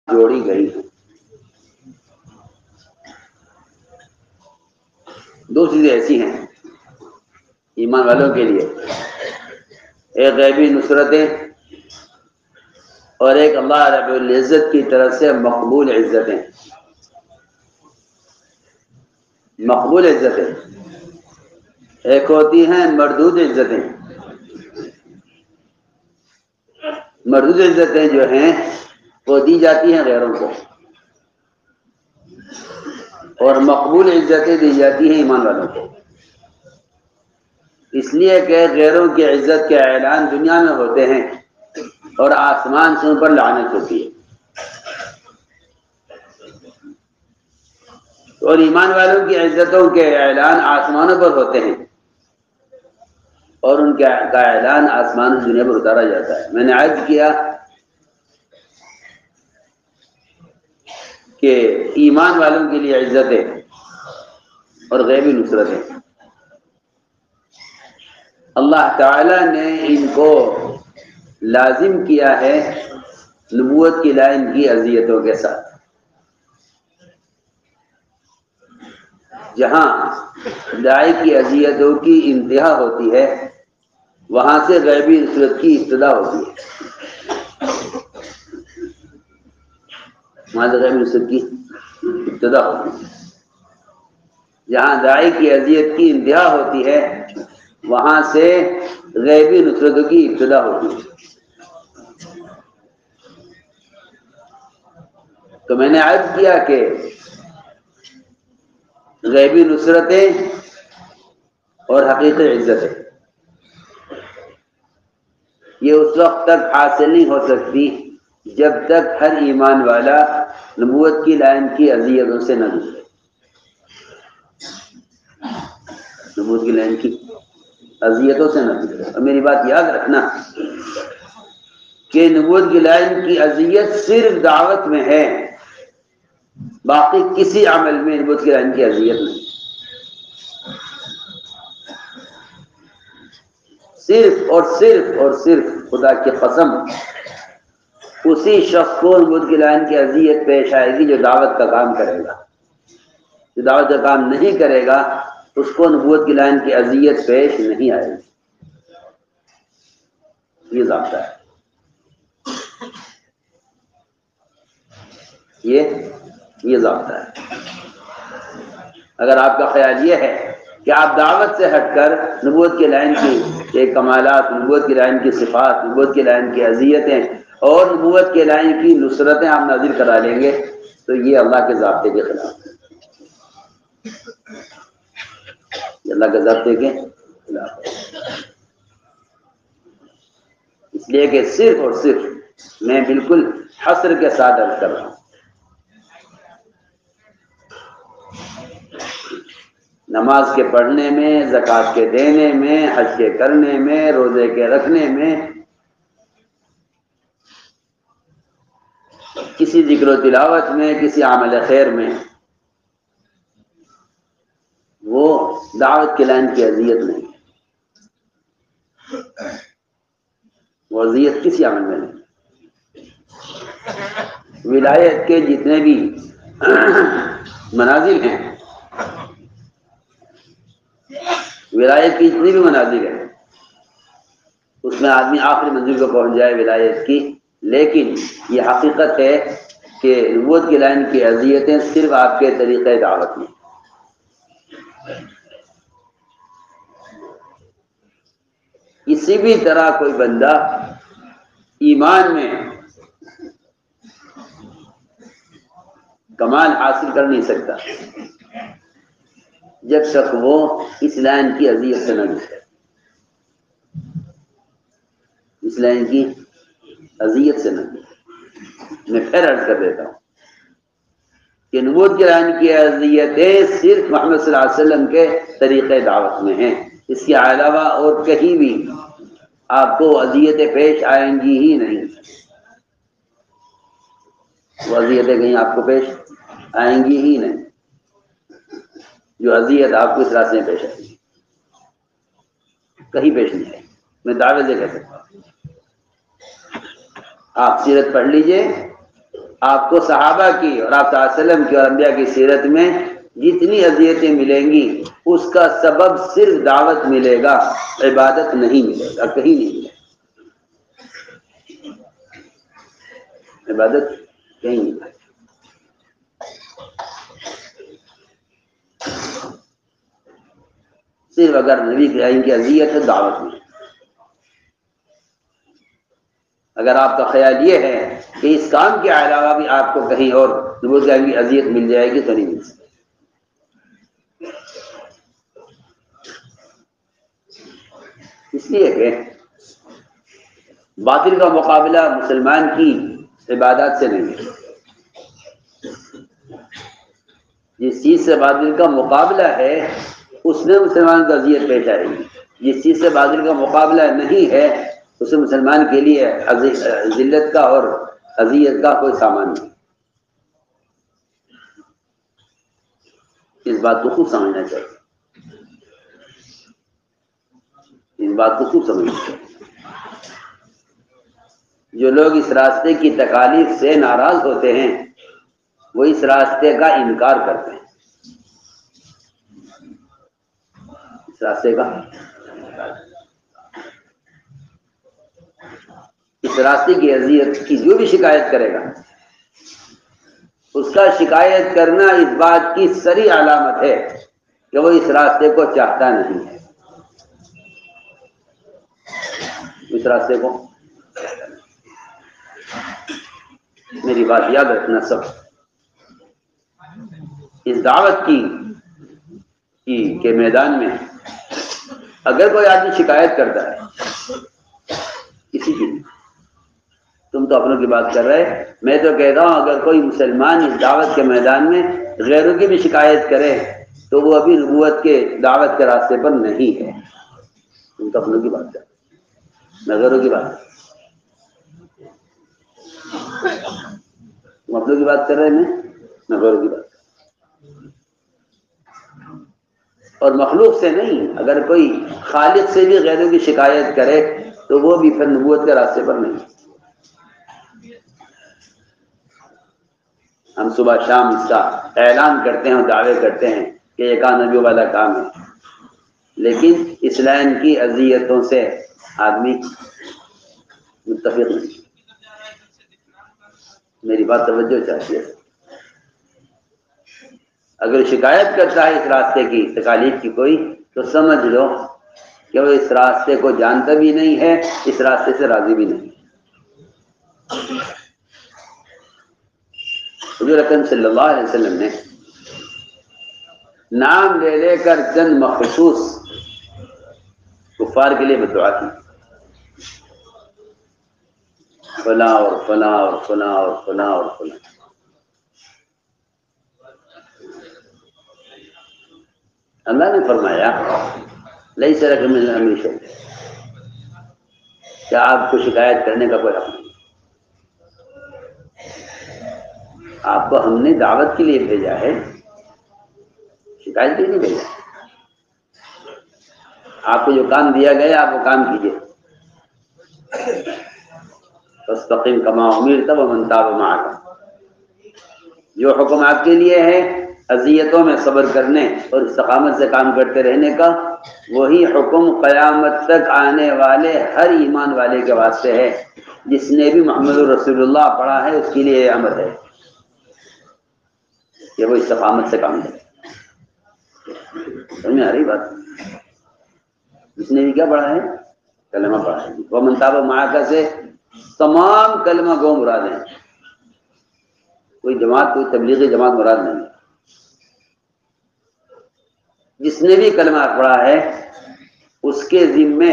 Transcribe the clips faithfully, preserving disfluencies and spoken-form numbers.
جوڑی گئی ہیں۔ دو چیزیں ایسی ہیں ایمان والوں کے لیے، ایک غیبی نصرتیں اور ایک اللہ رب العزت کی طرف سے مقبول عزتیں۔ مقبول عزتیں ایک ہوتی ہیں مردود عزتیں۔ مردود عزتیں جو ہیں وہ دی جاتی ہیں غیروں کو، اور مقبول عزتیں دی جاتی ہیں ایمان والوں کو، اس لیے کہ غیروں کی عزت کے اعلان دنیا میں ہوتے ہیں اور آسمان سے ان پر لعنت ہوتی ہے، اور ایمان والوں کی عزتوں کے اعلان آسمانوں پر ہوتے ہیں اور ان کا اعلان آسمان دنیا پر اتارا جاتا ہے۔ میں نے عرض کیا کہ ایمان والوں کے لیے عزتیں اور غیبی نصرتیں اللہ تعالی نے ان کو لازم کیا ہے نبوت کی لائن کی اذیتوں کے ساتھ۔ جہاں داعی کی اذیتوں کی انتہا ہوتی ہے وہاں سے غیبی نصرت کی ابتدا ہوتی ہے، وہاں سے غیبی نصرت کی ابتدا ہوتی ہے۔ جہاں داعی کی اذیت کی انتہا ہوتی ہے وہاں سے غیبی نصرتوں کی ابتدا ہوتی ہے۔ تو میں نے عرض کیا کہ غیبی نصرتیں اور حقیقی عزتیں یہ اس وقت تک حاصل نہیں ہو سکتی جب تک ہر ایمان والا نبوت کی لائن کی اذیتوں سے نہ گزرے۔ نبوت کی لائن کی اذیتوں سے نہ گزرے۔ اور میری بات یاد رکھنا کہ نبوت کی لائن کی اذیت صرف دعوت میں ہے، باقی کسی عمل میں نبوت کی لائن کی اذیت نہیں۔ صرف اور صرف اور صرف خدا کی قسم اسی شخص کو نبوت کی لائن کی اذیت پیش آئے گی جو دعوت کا کام کرے گا۔ جو دعوت کا کام نہیں کرے گا اس کو نبوت کی لائن کی اذیت پیش نہیں آئے گی۔ یہ ضابطہ ہے، یہ یہ ضابطہ ہے۔ اگر آپ کا خیال یہ ہے کہ آپ دعوت سے ہٹ کر نبوت کی لائن کی ایک کمالات، نبوت کی لائن کی صفات، نبوت کی لائن کی اذیتیں اور نبوت کی لائن کی نصرتیں آپ نازل کرا لیں گے تو یہ اللہ کے ضابطے کے خلاف ہے، یہ اللہ کے ضابطے کے خلاف ہے۔ اس لیے کہ صرف اور صرف میں بالکل حصر کے ساتھ عرض کر رہا ہوں، نماز کے پڑھنے میں، زکوٰۃ کے دینے میں، حج کے کرنے میں، روزے کے رکھنے میں، کسی ذکر و تلاوت میں، کسی عمل خیر میں، وہ دعوت کی لائن کی اذیت نہیں، وہ اذیت کسی عمل میں نہیں۔ ولایت کے جتنے بھی منازل ہیں، ولایت کی جتنی بھی منازل ہیں اس میں آدمی آخری منزل کو پہنچ جائے ولایت کی، لیکن یہ حقیقت ہے کہ نبوت کی لائن کی اذیتیں صرف آپ کے طریقۂ دعوت میں۔ کسی بھی طرح کوئی بندہ ایمان میں کمال حاصل کر نہیں سکتا جب تک وہ اس لائن کی اذیت سے نہ گزرے۔ اس لائن کی اذیت سے نہ گزرے۔ میں پھر عرض کر دیتا ہوں کہ نبوت کی لائن کی اذیتیں صرف محمد صلی اللہ علیہ وسلم کے طریقۂ دعوت میں ہیں، اس کے علاوہ اور کہیں بھی آپ کو اذیتیں پیش آئیں گی ہی نہیں۔ وہ اذیتیں کہیں آپ کو پیش آئیں گی ہی نہیں جو اذیت آپ کو اس راستے میں پیش آئے گی، کہیں پیش نہیں آئے گی۔ میں دعوے سے کہہ سکتا ہوں، آپ سیرت پڑھ لیجئے، آپ کو صحابہ کی اور آپ صلی اللہ علیہ وسلم کی اور انبیاء کی سیرت میں جتنی اذیتیں ملیں گی اس کا سبب صرف دعوت ملے گا، عبادت نہیں ملے گا، کہیں نہیں ملے گا، عبادت کہیں نہیں ملے گا۔ صرف اگر نبی کریم کی اذیت ہے دعوت میں، اگر آپ کا خیال یہ ہے کہ اس کام کے علاوہ بھی آپ کو کہیں اور نبوت کریم کی اذیت مل جائے گی تو نہیں مل سکتی۔ اس لیے کہ باطل کا مقابلہ مسلمان کی عبادات سے نہیں ہے۔ جس چیز سے باطل کا مقابلہ ہے اس میں مسلمان کو اذیت پیش آئے گی، جس چیز سے باطل کا مقابلہ نہیں ہے اس میں مسلمان کے لیے ذلت کا اور اذیت کا کوئی سامان نہیں۔ اس بات کو خوب سمجھنا چاہیے، اس بات کو خوب سمجھنا چاہیے۔ جو لوگ اس راستے کی تکالیف سے ناراض ہوتے ہیں وہ اس راستے کا انکار کرتے ہیں، اس راستے کا اس راستے کی اذیت کی جو بھی شکایت کرے گا اس کا شکایت کرنا اس بات کی صریح علامت ہے کہ وہ اس راستے کو چاہتا نہیں ہے، اس راستے کو میری بات یاد رکھنا سب، اس دعوت کی کی کے میدان میں اگر کوئی آدمی شکایت کرتا ہے کسی کی، تم تو اپنوں کی بات کر رہے، میں تو کہتا ہوں اگر کوئی مسلمان اس دعوت کے میدان میں غیروں کی بھی شکایت کرے تو وہ ابھی نبوت کے دعوت کے راستے پر نہیں ہے۔ تم تو اپنوں کی بات کر رہے، میں غیروں کی بات کر رہا، تم اپنوں کی بات کر رہے ہیں، میں غیروں کی بات کر رہا، اور مخلوق سے نہیں۔ اگر کوئی خالق سے بھی غیروں کی شکایت کرے تو وہ بھی پھر نبوت کے راستے پر نہیں۔ ہم صبح شام اس کا اعلان کرتے ہیں اور دعوے کرتے ہیں کہ یہ کامیابی والا کام ہے، لیکن اس لائن کی اذیتوں سے آدمی متفق نہیں۔ میری بات توجہ چاہیے، اگر شکایت کرتا ہے اس راستے کی تکالیف کی کوئی تو سمجھ لو کہ وہ اس راستے کو جانتا بھی نہیں ہے، اس راستے سے راضی بھی نہیں۔ حضور اکرم صلی اللہ علیہ وسلم نے نام لے لے کر چند مخصوص کفار کے لیے بدعا کی، فلاں اور فلاں اور فلاں اور فلاں اور فلاں۔ اللہ نے فرمایا لیس لک من الامر شیء، کیا آپ کو شکایت کرنے کا کوئی حق نہیں؟ آپ کو ہم نے دعوت کے لیے بھیجا ہے، شکایت کے لیے نہیں بھیجا۔ آپ کو جو کام دیا گیا آپ وہ کام کیجیے، فاستقم کما امرت ومن تاب معک۔ جو حکم آپ کے لیے ہے اذیتوں میں صبر کرنے اور استقامت سے کام کرتے رہنے کا، وہی حکم قیامت تک آنے والے ہر ایمان والے کے واسطے ہے۔ جس نے بھی محمد رسول اللہ پڑھا ہے اس کے لیے یہ امر ہے کہ وہ استقامت سے کام کرے۔ سمجھ میں آ رہی بات؟ جس نے بھی کیا پڑھا ہے؟ کلمہ پڑھا ہے۔ ومن تاب معک سے تمام کلمہ گو مراد ہیں، کوئی جماعت کوئی تبلیغی جماعت مراد نہیں۔ جس نے بھی کلمہ پڑھا ہے اس کے ذمے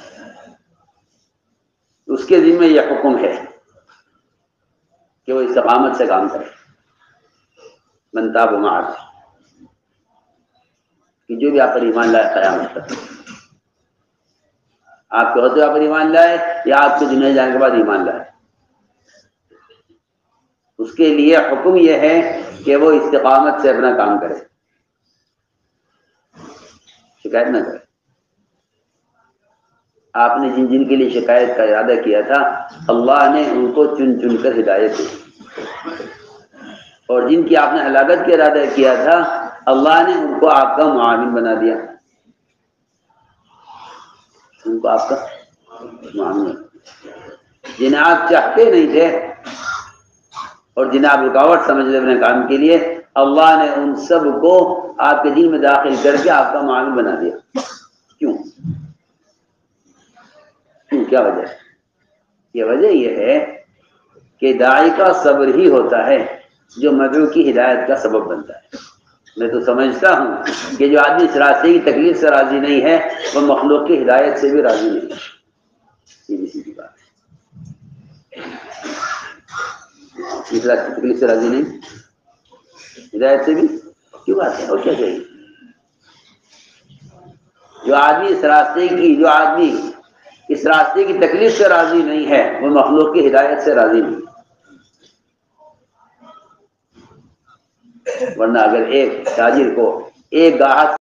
اس کے ذمے یہ حکم ہے کہ وہ استقامت سے کام کرے۔ من تاب معک، کہ جو بھی آپ پر ایمان لائے قیامت تک، آپ کے ہوتے آپ پر ایمان لائے یا آپ کے دنیا جانے کے بعد ایمان لائے، اس کے لیے حکم یہ ہے کہ وہ استقامت سے اپنا کام کرے، شکایت نہ کرے۔ آپ نے جن جن کے لیے شکایت کا ارادہ کیا تھا اللہ نے ان کو چن چن کر ہدایت دی، اور جن کی آپ نے ہلاکت کا ارادہ کیا تھا اللہ نے ان کو آپ کا معاون بنا دیا، ان کو آپ کا معاون، جنہیں آپ چاہتے نہیں تھے اور جنہیں آپ رکاوٹ سمجھ رہے اپنے کام کے لیے، اللہ نے ان سب کو آپ کے دل میں داخل کر کے آپ کا معاون بنا دیا۔ کیوں کیوں کیا وجہ ہے؟ یہ وجہ یہ ہے کہ داعی کا صبر ہی ہوتا ہے جو مدعو کی ہدایت کا سبب بنتا ہے۔ میں تو سمجھتا ہوں کہ جو آدمی اس راستے کی تکلیف سے راضی نہیں ہے وہ مخلوق کی ہدایت سے بھی راضی نہیں ہے، سیدھی سیدھی بات ہے۔ اس راستے کی تکلیف سے راضی نہیں، ہدایت سے بھی کیوں بات ہے، اور کیا چاہیے؟ جو آدمی اس راستے کی جو آدمی اس راستے کی تکلیف سے راضی نہیں ہے وہ مخلوق کی ہدایت سے راضی نہیں، ورنہ اگر ایک تاجر کو ایک گاہک